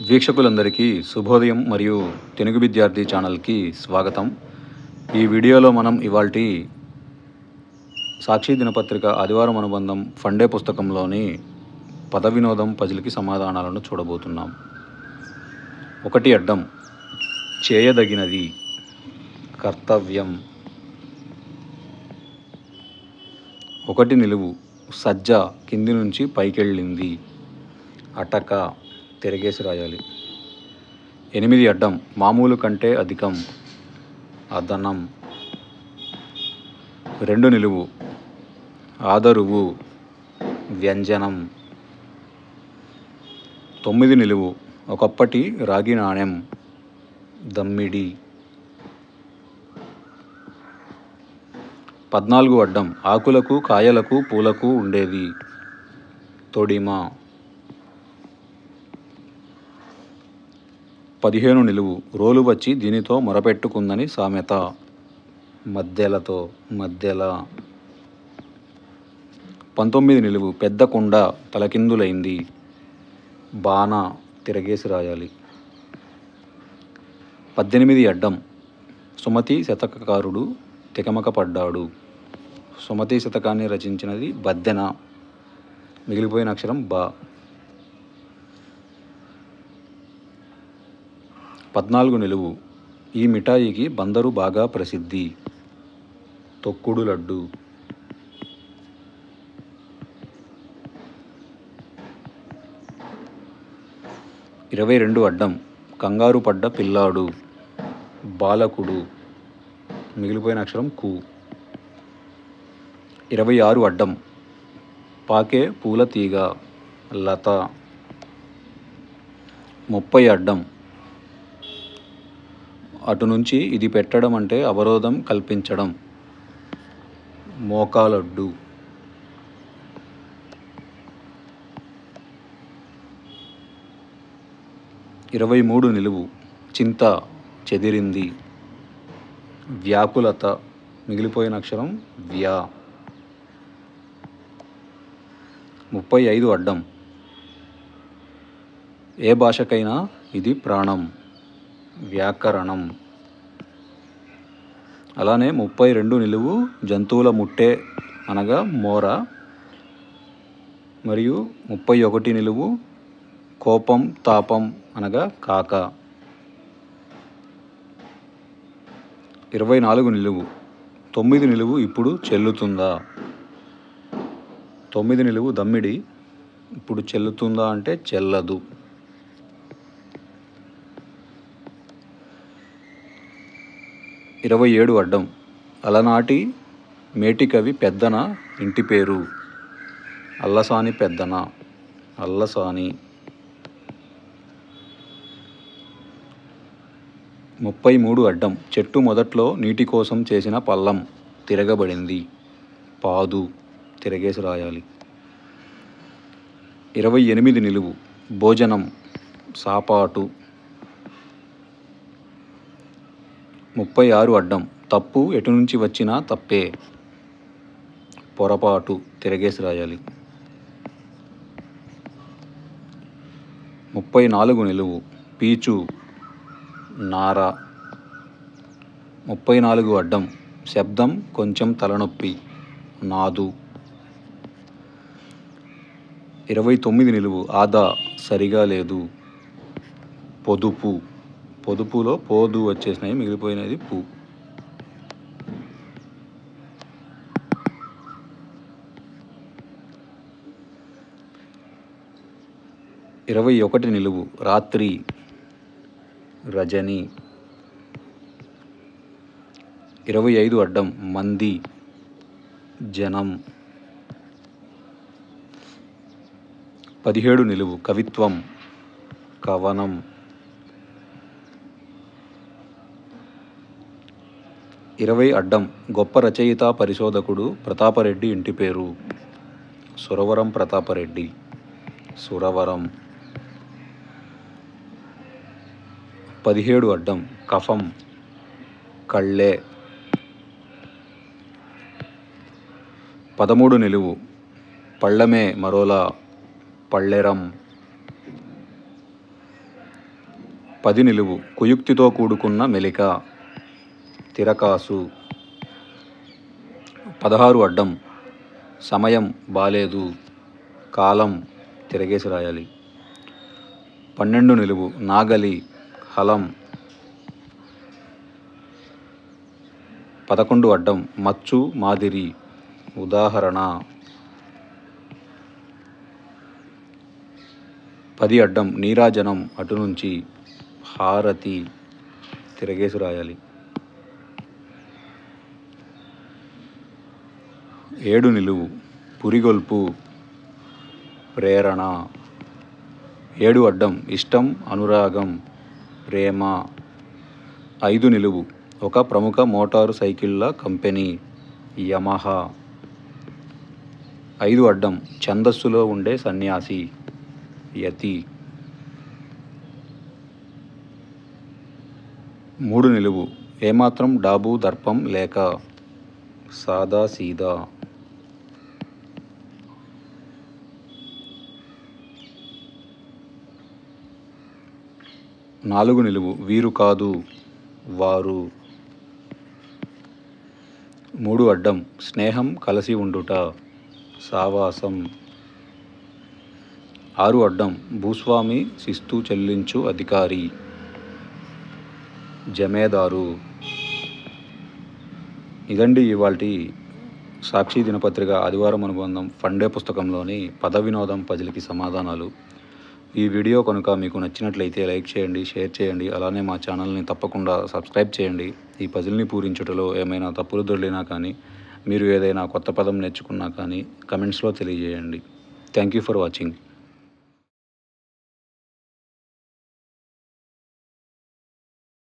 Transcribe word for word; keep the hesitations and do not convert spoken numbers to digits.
వీక్షకులందరికీ శుభోదయం మరియు తెలుగు విద్యార్థి ఛానల్కి స్వాగతం. ఈ వీడియోలో మనం ఇవాల్టి సాక్షి దినపత్రిక ఆదివారం అనుబంధం ఫండే పుస్తకంలోని పద వినోదం పజిల్కి సమాధానాలను చూడబోతున్నాం. ఒకటి అడ్డం, చేయదగినది, కర్తవ్యం. ఒకటి నిలువు, సజ్జ కింది నుంచి పైకెళ్ళింది, అటక, తిరగేసి రాయాలి. ఎనిమిది అడ్డం, మామూలు కంటే అధికం, అదనం. రెండు నిలువు, ఆదరువు, వ్యంజనం. తొమ్మిది నిలువు, ఒకప్పటి రాగి నాణెం, దమ్మిడి. పద్నాలుగు అడ్డం, ఆకులకు కాయలకు పూలకు ఉండేది, తొడిమ. పదిహేను నిలువు, రోలు వచ్చి దీనితో మొరపెట్టుకుందని సామెత, మద్దెలతో, మద్దెల. పంతొమ్మిది నిలువు, పెద్ద కుండ తలకిందులైంది, బాణ, తిరగేసి రాయాలి. పద్దెనిమిది అడ్డం, సుమతి శతకకారుడు తికమక పడ్డాడు. సుమతి శతకాన్ని రచించినది బద్దెన, మిగిలిపోయిన అక్షరం బా. పద్నాలుగు నిలువు, ఈ మిఠాయికి బందరు బాగా ప్రసిద్ధి, తొక్కుడు లడ్డు. ఇరవై రెండు అడ్డం, కంగారు పడ్డ పిల్లాడు, బాలకుడు, మిగిలిపోయిన అక్షరం కు. ఇరవై ఆరు అడ్డం, పాకే పూల తీగ, లత. ముప్పై అడ్డం, అటు నుంచి ఇది పెట్టడం అంటే అవరోధం కల్పించడం, మోకాలడ్డు. ఇరవై మూడు నిలువు, చింత చెదిరింది, వ్యాకులత, మిగిలిపోయిన అక్షరం వ్యా. ముప్పై ఐదు అడ్డం, ఏ భాషకైనా ఇది ప్రాణం, వ్యాకరణం. అలానే ముప్పై రెండు నిలువు, జంతువుల ముట్టె అనగా మోర. మరియు ముప్పై ఒకటి నిలువు, కోపం తాపం అనగా కాక. ఇరవై నాలుగు నిలువు, తొమ్మిది నిలువు ఇప్పుడు చెల్లుతుందా. తొమ్మిది నిలువు దమ్మిడి, ఇప్పుడు చెల్లుతుందా అంటే చెల్లదు. ఇరవై ఏడు అడ్డం, అలనాటి మేటికవి పెద్దన ఇంటి పేరు, అల్లసాని పెద్దన, అల్లసాని. ముప్పై మూడు అడ్డం, చెట్టు మొదట్లో నీటి కోసం చేసిన పల్లం తిరగబడింది, పాదు, తిరగేసి రాయాలి. ఇరవై ఎనిమిది నిలువు, భోజనం, సాపాటు. ముప్పై ఆరు అడ్డం, తప్పు ఎటు నుంచి వచ్చినా తప్పే, పొరపాటు, తిరగేసి రాయాలి. ముప్పై నాలుగు నిలువు, పీచు, నార. ముప్పై నాలుగు అడ్డం, శబ్దం కొంచెం తలనొప్పి, నాదు. ఇరవై తొమ్మిది నిలువు, ఆదా సరిగా లేదు, పొదుపు. పొదుపులో పోదు వచ్చేసినాయి, మిగిలిపోయినది పు. ఇరవై ఒకటి నిలువు, రాత్రి, రజని. ఇరవై ఐదు అడ్డం, మంది, జనం. పదిహేడు నిలువు, కవిత్వం, కవనం. ఇరవై అడ్డం, గొప్ప రచయిత పరిశోధకుడు ప్రతాపరెడ్డి ఇంటి పేరు, సురవరం ప్రతాపరెడ్డి, సురవరం. పదిహేడు అడ్డం, కఫం, కళ్ళే. పదమూడు నిలువు, పళ్ళమే మరోలా, పళ్ళెరం. పది నిలువు కుయుక్తితో కూడుకున్న మెలిక తిరకాసు. పదహారు అడ్డం సమయం బాలేదు కాలం తిరగేసి రాయాలి. పన్నెండు నిలువు నాగలి హలం. పదకొండు అడ్డం మచ్చు మాదిరి ఉదాహరణ. పది అడ్డం నీరాజనం అటు నుంచి హారతి తిరగేసి రాయాలి. ఏడు నిలువు పురిగొల్పు ప్రేరణ. ఏడు అడ్డం ఇష్టం అనురాగం ప్రేమ. ఐదు నిలువు ఒక ప్రముఖ మోటారు సైకిళ్ళ కంపెనీ యమహా. ఐదు అడ్డం ఛందస్సులో ఉండే సన్యాసి యతి. మూడు నిలువు ఏమాత్రం డాబు దర్పం లేక సాదా సీదా. నాలుగు నిలువు వీరు కాదు వారు. మూడు అడ్డం స్నేహం కలిసి ఉండుట సావాసం. ఆరు అడ్డం భూస్వామి శిస్తు చెల్లించు అధికారి జమేదారు. ఇదండి ఇవాల్టి సాక్షి దినపత్రిక ఆదివారం అనుబంధం ఫండే పుస్తకంలోని పద వినోదం పజిల్కి సమాధానాలు. ఈ వీడియో కనుక మీకు నచ్చినట్లయితే లైక్ చేయండి, షేర్ చేయండి. అలానే మా ఛానల్ని తప్పకుండా సబ్స్క్రైబ్ చేయండి. ఈ పజిల్ని పూరించుటలో ఏమైనా తప్పులు దొర్లినా కానీ, మీరు ఏదైనా కొత్త పదం నేర్చుకున్నా కానీ కమెంట్స్లో తెలియజేయండి. Thank you for watching.